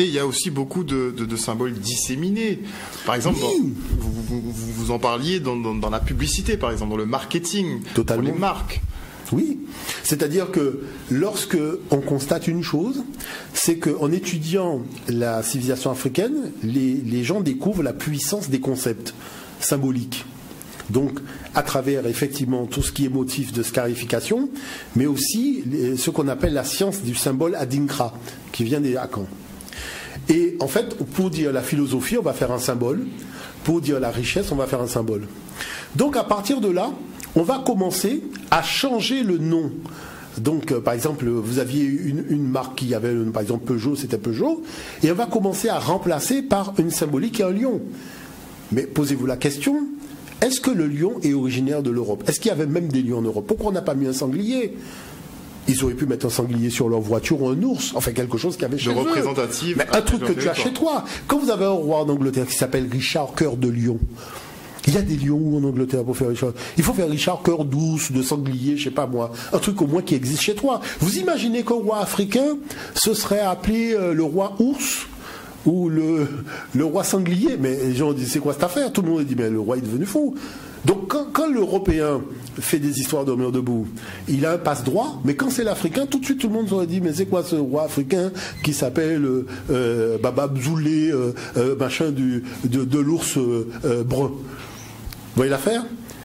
Et il y a aussi beaucoup de symboles disséminés. Par exemple, Oui. vous en parliez dans la publicité, par exemple, dans le marketing, Totalement. pour les marques. Oui, c'est-à-dire que lorsque on constate une chose, c'est qu'en étudiant la civilisation africaine, les gens découvrent la puissance des concepts symboliques. Donc, à travers effectivement tout ce qui est motif de scarification, mais aussi ce qu'on appelle la science du symbole adinkra, qui vient des Akans. Et en fait, pour dire la philosophie, on va faire un symbole. Pour dire la richesse, on va faire un symbole. Donc, à partir de là, on va commencer à changer le nom. Donc, par exemple, vous aviez une marque qui avait, par exemple, Peugeot, c'était Peugeot, et on va commencer à remplacer par une symbolique qui est un lion. Mais posez-vous la question, est-ce que le lion est originaire de l'Europe? Est-ce qu'il y avait même des lions en Europe? Pourquoi on n'a pas mis un sanglier? Ils auraient pu mettre un sanglier sur leur voiture ou un ours, enfin quelque chose qu'il y avait chez eux. Représentatif. Mais un truc que tu as chez toi. Quand vous avez un roi en Angleterre qui s'appelle Richard Cœur de Lion, il y a des lions en Angleterre pour faire Richard. Il faut faire Richard Cœur d'ours, de sanglier, je sais pas moi. Un truc au moins qui existe chez toi. Vous imaginez qu'un roi africain, ce serait appelé le roi ours ou le roi sanglier? Mais les gens disent, c'est quoi cette affaire? Tout le monde dit, mais le roi est devenu fou. Donc quand l'Européen fait des histoires de mur debout, il a un passe-droit, mais quand c'est l'Africain, tout de suite tout le monde aurait dit, mais c'est quoi ce roi africain qui s'appelle Baba Bzoulé, machin de l'ours brun? Vous voyez l'affaire?